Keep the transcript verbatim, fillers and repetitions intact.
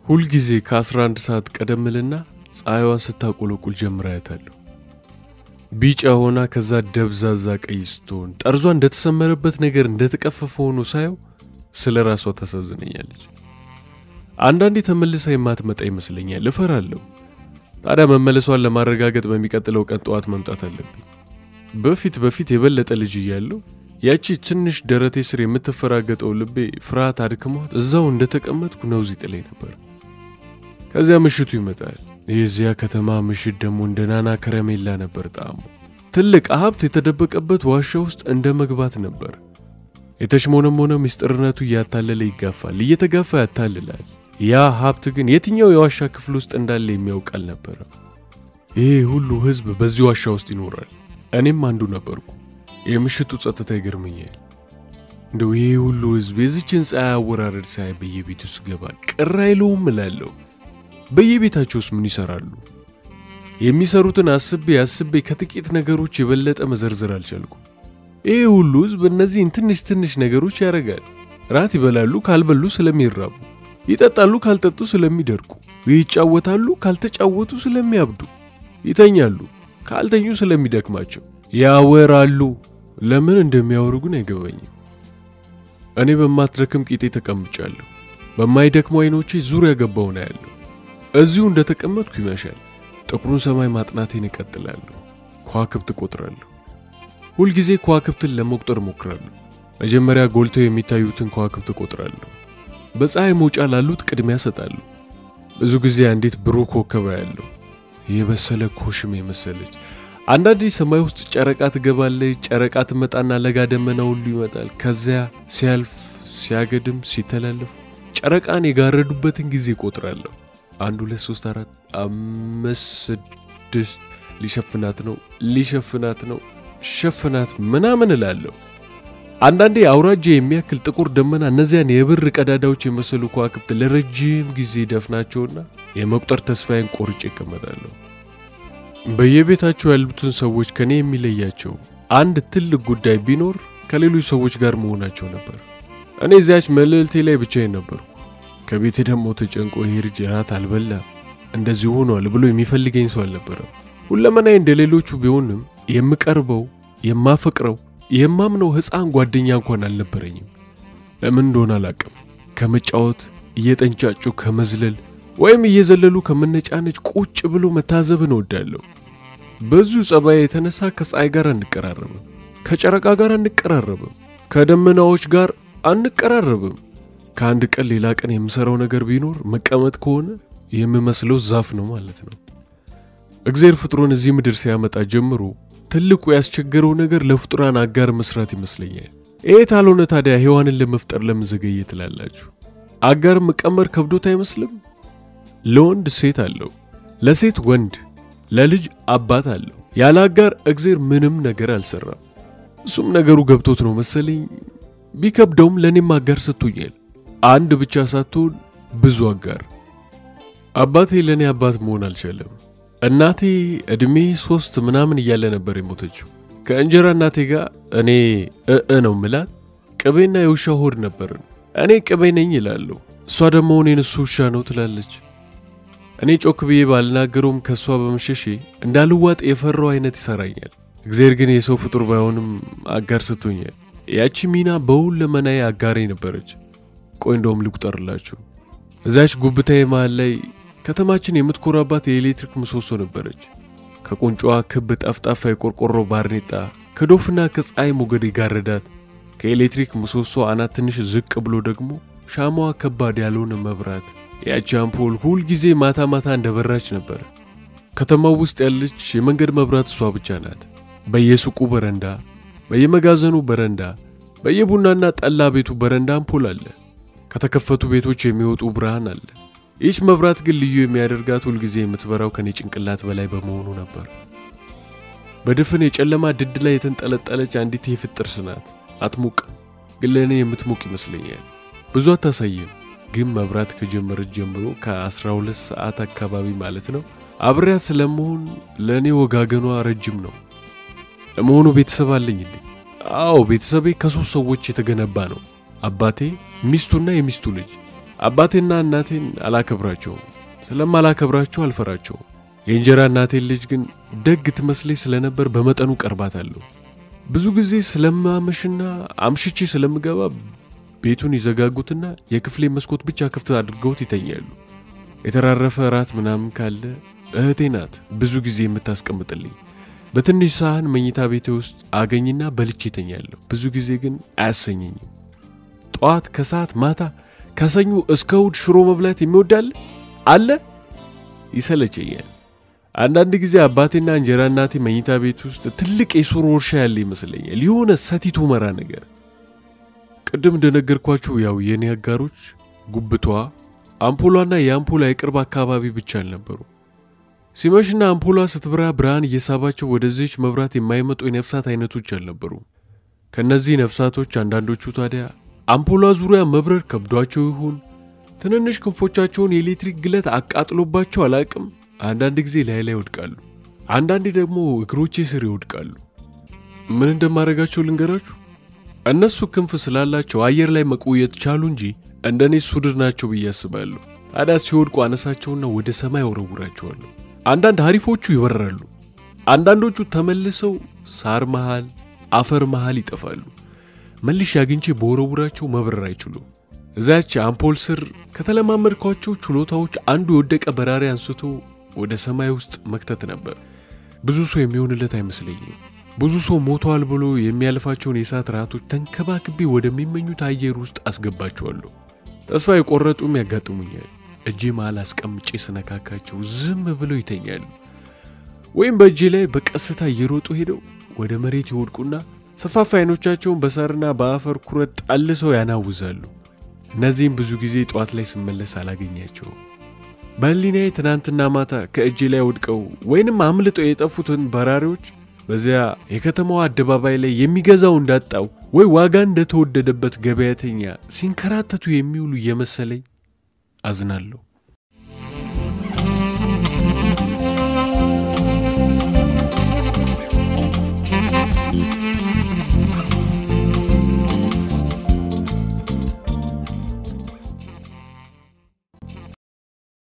ሁል ጊዜ ከ11 ሰዓት ቀደምልና ፀሐይዋን ስታቆለቁል ጀምራያታለሁ። ቢጫ ሆና ከዛ ደብዛዛ ቀይ ስትሆን ጠርዟ እንደተሰመረበት ነገር እንደተቀፈፈ ሆኖ ሳየው ስለራሷ ታሳዝነኛለች። አንዳንዴ ተመልሳ የማትመጣ ይመስለኛል፣ እፈራለሁ። ታዲያ መመለሷን ለማረጋገጥ በሚቀጥለው ቀን ጠዋት መምጣት አለብኝ። በፊት በፊት የበለጠ ልጅ እያለሁ ያቺ ትንሽ ደረቴ ስር የምትፈራገጠው ልቤ ፍርሃት አድክሟት እዛው እንደተቀመጥኩ ነውዝ ይጥለኝ ነበር። ከዚያ ምሽቱ ይመጣል። የዚያ ከተማ ምሽት ደግሞ እንደ ናና ከረሜላ ነበር ጣዕሙ። ትልቅ ሀብት የተደበቀበት ዋሻ ውስጥ እንደ መግባት ነበር። የተሽሞነሞነ ምስጢርነቱ እያታለለ ይጋፋል፣ እየተጋፋ ያታልላል። ያ ሀብት ግን የትኛው የዋሻ ክፍል ውስጥ እንዳለ የሚያውቅ አልነበረም። ይሄ ሁሉ ህዝብ በዚህ ዋሻ ውስጥ ይኖራል። እኔም አንዱ ነበርኩ። የምሽቱ ጸጥታ ይገርመኛል። እንደው ይሄ ሁሉ ህዝብ የዚችን ፀሐይ አወራረድ ሳይ በየቤቱ ስገባ ቅር አይለውም እላለሁ። በየቤታቸውስ ምን ይሰራሉ? የሚሰሩትን አስቤ አስቤ ከጥቂት ነገሮች የበለጠ መዘርዘር አልቻልኩም። ይሄ ሁሉ ህዝብ እነዚህን ትንሽ ትንሽ ነገሮች ያደርጋል። ራት ይበላሉ ካልበሉ ስለሚራቡ፣ ይጠጣሉ ካልጠጡ ስለሚደርቁ፣ ይጫወታሉ ካልተጫወቱ ስለሚያብዱ፣ ይተኛሉ ካልተኙ ስለሚደክማቸው፣ ያወራሉ። ለምን እንደሚያወሩ ግን አይገባኝም። እኔ በማትረክም ቂጤ ተቀምጫለሁ። በማይደክሙ አይኖቼ ዙሪያ ገባው ነው ያለው። እዚሁ እንደተቀመጥኩ ይመሻል። ጥቁሩን ሰማይ ማጥናቴን እቀጥላለሁ። ከዋክብት እቆጥራለሁ። ሁል ጊዜ ከዋክብትን ለመቁጠር ሞክራለሁ። መጀመሪያ ጎልተው የሚታዩትን ከዋክብት እቆጥራለሁ። በፀሐይ መውጫ ላሉት ቅድሚያ ሰጣለሁ። ብዙ ጊዜ አንዲት ብሩህ ኮከብ ያለው የበሰለ ኮሽም የመሰለች አንዳንዴ ሰማይ ውስጥ ጨረቃ ትገባለች። ጨረቃ ትመጣና ለጋ ደመና ሁሉ ይመጣል። ከዚያ ሲያልፍ ሲያገድም ሲተላለፍ ጨረቃን የጋረዱበትን ጊዜ እቆጥራለሁ። አንድ ሁለት ሶስት አራት አምስት ስድስት ሊሸፍናት ነው ሊሸፍናት ነው ሸፍናት ምናምን እላለሁ። አንዳንዴ አውራጄ የሚያክል ጥቁር ደመና እነዚያን የብር ቀዳዳዎች የመሰሉ ከዋክብት ለረጅም ጊዜ ደፍናቸውና የመቁጠር ተስፋዬን ቆርጬ እቀመጣለሁ። በየቤታቸው ያሉትን ሰዎች ከኔ የሚለያቸው አንድ ትልቅ ጉዳይ ቢኖር ከሌሎች ሰዎች ጋር መሆናቸው ነበር። እኔ እዚያች መልእልቴ ላይ ብቻዬን ነበርኩ። ከቤቴ ደግሞ ተጨንቆ ሄርጅ ራት አልበላ እንደዚህ ሆኗል ብሎ የሚፈልገኝ ሰው አልነበረም። ሁለመናዬ እንደሌሎቹ ቢሆንም የምቀርበው የማፈቅረው የማምነው ህፃን ጓደኛ እንኳን አልነበረኝም። ለምን እንደሆነ አላውቅም። ከመጫወት እየተንጫጩ ከመዝለል ወይም እየዘለሉ ከመነጫነጭ ቁጭ ብሎ መታዘብን እወዳለሁ። በዙ ጸባይ የተነሳ ከፀሐይ ጋር አንቀራረብም፣ ከጨረቃ ጋር አንቀራረብም፣ ከደመናዎች ጋር አንቀራረብም። ከአንድ ቀን ሌላ ቀን የምሰራው ነገር ቢኖር መቀመጥ ከሆነ የምመስለው ዛፍ ነው ማለት ነው። እግዚአብሔር ፍጥሩን እዚህ ምድር ሲያመጣ ጀምሮ ትልቁ ያስቸገረው ነገር ለፍጡራን አጋር መስራት ይመስለኛል። ይሄ ታልሆነ ታዲያ ሔዋንን ለመፍጠር ለምን ዘገየ ትላላችሁ? አጋር መቀመር ከብዶት አይመስልም? ለወንድ ሴት አለው፣ ለሴት ወንድ፣ ለልጅ አባት አለው። ያለ አጋር እግዚአብሔር ምንም ነገር አልሰራም። እሱም ነገሩ ገብቶት ነው መሰለኝ። ቢከብደውም ለኔም አጋር ሰጥቶኛል። አንድ ብቻ ሳትሆን ብዙ አጋር። አባቴ ለኔ አባት መሆን አልቻለም። እናቴ እድሜ ሶስት ምናምን እያለ ነበር የሞተችው። ከእንጀራ እናቴ ጋር እኔ እእ ነው ምላት ቅቤና የውሻ ሆድ ነበርን። እኔ ቅቤ ነኝ ይላለሁ፣ እሷ ደግሞ እኔን እሱ ውሻ ነው ትላለች። እኔ ጮክ ብዬ ባልናገረውም ከሷ በመሸሼ እንዳልዋጥ የፈራው አይነት ይሰራኛል። እግዚአብሔር ግን የሰው ፍጡር ባይሆንም አጋር ሰጥቶኛል። ያቺ ሚና በሁለመናዬ አጋሬ ነበረች። ቆይ እንደውም ልቁጠርላችሁ። እዛች ጉብታዬ መሃል ላይ ከተማችን የምትኮራባት የኤሌክትሪክ ምሰሶ ነበረች። ከቁንጫዋ ክብ ጠፍጣፋ የቆርቆሮ ባርኔጣ ከዶፍና ከፀሐይ ሞገድ ጋረዳት። ከኤሌክትሪክ ምሰሶ አናት ትንሽ ዝቅ ብሎ ደግሞ ሻማዋ ከባድ ያልሆነ መብራት። ያቺ አምፖል ሁል ጊዜ ማታ ማታ እንደበራች ነበር። ከተማው ውስጥ ያለች የመንገድ መብራት እሷ ብቻ ናት። በየሱቁ በረንዳ፣ በየመጋዘኑ በረንዳ፣ በየቡናና ጠላ ቤቱ በረንዳ አምፖል አለ። ከተከፈቱ ቤቶች የሚወጡ ብርሃን አለ። ይህች መብራት ግን ልዩ የሚያደርጋት ሁል ጊዜ የምትበራው ከኔ ጭንቅላት በላይ በመሆኑ ነበር። በድፍን የጨለማ ድድ ላይ የተንጠለጠለች አንዲት የፍጥር ስናት አትሙቅ፣ ግን ለኔ የምትሙቅ ይመስለኛል። ብዙ አታሳይም፣ ግን መብራት ከጀመረች ጀምሮ ከ12 ሰዓት አካባቢ ማለት ነው አብሬያት ስለመሆን ለኔ ወጋገኗ ረጅም ነው። ለመሆኑ ቤተሰብ አለኝ እንዴ? አዎ፣ ቤተሰቤ ከሶስት ሰዎች የተገነባ ነው። አባቴ፣ ሚስቱና የሚስቱ ልጅ። አባቴና እናቴን አላከብራቸውም። ስለማላከብራቸው አልፈራቸው። የእንጀራ እናቴን ልጅ ግን ደግ ትመስለኝ ስለነበር በመጠኑ ቀርባታለሁ። ብዙ ጊዜ ስለማመሽና አምሽቼ ስለምገባ ቤቱን ይዘጋጉትና የክፍሌ መስኮት ብቻ ክፍት አድርገውት ይተኛሉ። የተራረፈ ራት ምናምን ካለ እህቴ ናት ብዙ ጊዜ የምታስቀምጥልኝ። በትንሽ ሳህን መኝታ ቤቴ ውስጥ አገኝና በልቼ ተኛለሁ። ብዙ ጊዜ ግን አያሰኘኝም። ጧት ከሰዓት ማታ ከሰኞ እስከ እሑድ ሽሮ መብላት የሚወዳል አለ ይሰለቸኛል። አንዳንድ ጊዜ አባቴና እንጀራ እናቴ መኝታ ቤት ውስጥ ትልቅ የሱር ወርሻ ያለ ይመስለኛል። የሆነ ሰቲት ሁመራ ነገር። ቅድም እንደነገርኳችሁ ያው የኔ አጋሮች ጉብቷ አምፖሏና የአምፖሏ የቅርብ አካባቢ ብቻ አልነበሩ። ሲመሽና አምፖሏ ስትብራ ብርሃን እየሳባቸው ወደዚህች መብራት የማይመጡ የነፍሳት አይነቶች አልነበሩ። ከነዚህ ነፍሳቶች አንዳንዶቹ ታዲያ አምፖሏ ዙሪያ መብረር ከብዷቸው ይሁን ትንንሽ ክንፎቻቸውን የኤሌክትሪክ ግለት አቃጥሎባቸው አላቅም አንዳንድ ጊዜ ላይ ላይ ይወድቃሉ። አንዳንዴ ደግሞ እግሮቼ ስር ይወድቃሉ። ምን እንደማረጋቸው ልንገራችሁ። እነሱ ክንፍ ስላላቸው አየር ላይ መቆየት ቻሉ እንጂ እንደኔ ሱድር ናቸው ብዬ አስባለሁ። ታዲያ ሲወድቁ አነሳቸውና ወደ ሰማይ ወረውራቸዋለሁ። አንዳንድ ሀሪፎቹ ይበራሉ። አንዳንዶቹ ተመልሰው ሳር መሃል አፈር መሃል ይጠፋሉ። መልሽ ያግኝቼ በወረውራቸው መብረር አይችሉም። እዛች አምፖል ስር ከተለማመድኳቸው ችሎታዎች አንዱ የወደቀ በራሪ አንስቶ ወደ ሰማይ ውስጥ መክተት ነበር። ብዙ ሰው የሚሆንለት አይመስለኝም። ብዙ ሰው ሞቷል ብሎ የሚያልፋቸውን የሳት ራቶች ተንከባክቤ ወደሚመኙት አየር ውስጥ አስገባቸዋለሁ። ተስፋ የቆረጡም ያጋጥሙኛል። እጄ መሃል አስቀምጬ ስነካካቸው ዝም ብለው ይተኛሉ። ወይም በእጄ ላይ በቀስታ እየሮጡ ሄደው ወደ መሬት ይወድቁና ሰፋፋ አይኖቻቸውን በሳርና በአፈር ኩረት ጣልሰው ያናውዛሉ። እነዚህም ብዙ ጊዜ ጧት ላይ ስመለስ አላገኛቸውም። በህሊናዬ ትናንትና ማታ ከእጄ ላይ ወድቀው ወይንም አምልጠው የጠፉትን በራሪዎች በዚያ የከተማው አደባባይ ላይ የሚገዛው እንዳጣው ወይ ዋጋ እንደተወደደበት ገበያተኛ ሲንከራተቱ የሚውሉ እየመሰለኝ አዝናለሁ።